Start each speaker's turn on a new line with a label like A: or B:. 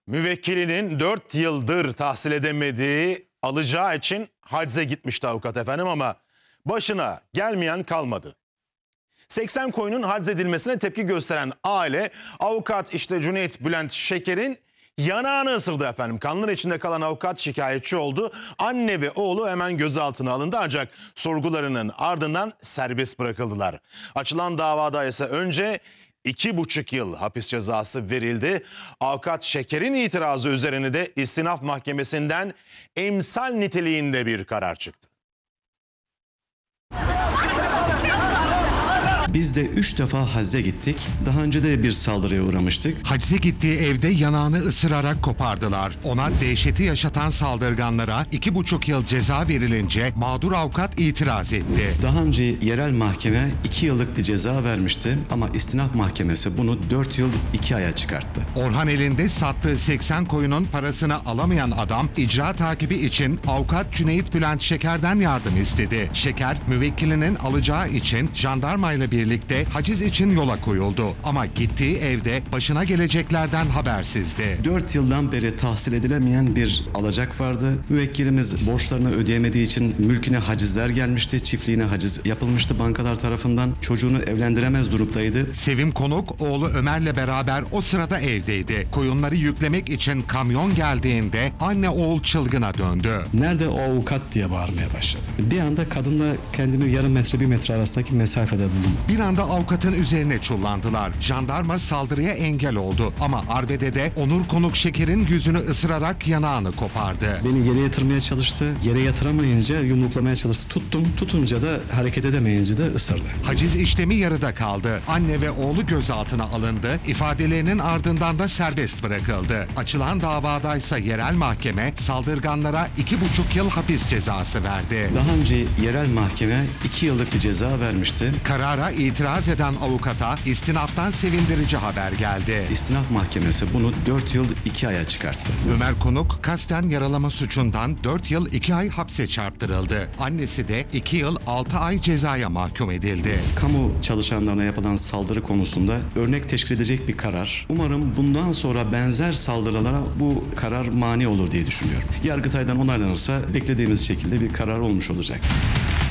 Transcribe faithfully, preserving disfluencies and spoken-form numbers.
A: Müvekkilinin dört yıldır tahsil edemediği alacağı için hacize gitmişti avukat efendim ama başına gelmeyen kalmadı. seksen koyunun haciz edilmesine tepki gösteren aile avukat işte Cüneyt Bülent Şeker'in yanağını ısırdı efendim. Kanlar içinde kalan avukat şikayetçi oldu. Anne ve oğlu hemen gözaltına alındı ancak sorgularının ardından serbest bırakıldılar. Açılan davada ise önce iki buçuk yıl hapis cezası verildi. Avukat Şeker'in itirazı üzerine de istinaf mahkemesinden emsal niteliğinde bir karar çıktı.
B: Biz de üç defa hacize gittik. Daha önce de bir saldırıya uğramıştık.
C: Hacize gittiği evde yanağını ısırarak kopardılar. Ona dehşeti yaşatan saldırganlara iki buçuk yıl ceza verilince mağdur avukat itiraz etti.
B: Daha önce yerel mahkeme iki yıllık bir ceza vermişti ama istinaf mahkemesi bunu dört yıl iki aya çıkarttı.
C: Orhan elinde sattığı seksen koyunun parasını alamayan adam icra takibi için avukat Cüneyt Bülent Şeker'den yardım istedi. Şeker müvekkilinin alacağı için jandarmayla bir birlikte haciz için yola koyuldu. Ama gittiği evde başına geleceklerden habersizdi.
B: dört yıldan beri tahsil edilemeyen bir alacak vardı. Müvekkilimiz borçlarını ödeyemediği için mülküne hacizler gelmişti. Çiftliğine haciz yapılmıştı bankalar tarafından. Çocuğunu evlendiremez durumdaydı.
C: Sevim Konuk oğlu Ömer'le beraber o sırada evdeydi. Koyunları yüklemek için kamyon geldiğinde anne oğul çılgına döndü.
B: Nerede o avukat diye bağırmaya başladı. Bir anda kadınla kendimi yarım metre bir metre arasındaki mesafede buldum.
C: Bir anda avukatın üzerine çullandılar. Jandarma saldırıya engel oldu. Ama arbedede Onur Konuk Şeker'in yüzünü ısırarak yanağını kopardı.
B: Beni yere yatırmaya çalıştı. Yere yatıramayınca yumruklamaya çalıştı. Tuttum. Tutunca da hareket edemeyince de ısırdı.
C: Haciz işlemi yarıda kaldı. Anne ve oğlu gözaltına alındı. İfadelerinin ardından da serbest bırakıldı. Açılan davadaysa yerel mahkeme saldırganlara iki buçuk yıl hapis cezası verdi.
B: Daha önce yerel mahkeme iki yıllık bir ceza vermişti.
C: Karara itiraz eden avukata istinaftan sevindirici haber geldi.
B: İstinaf mahkemesi bunu dört yıl iki aya çıkarttı.
C: Ömer Konuk kasten yaralama suçundan dört yıl iki ay hapse çarptırıldı. Annesi de iki yıl altı ay cezaya mahkum edildi.
B: Kamu çalışanlarına yapılan saldırı konusunda örnek teşkil edecek bir karar. Umarım bundan sonra benzer saldırılara bu karar mani olur diye düşünüyorum. Yargıtay'dan onaylanırsa beklediğimiz şekilde bir karar olmuş olacak.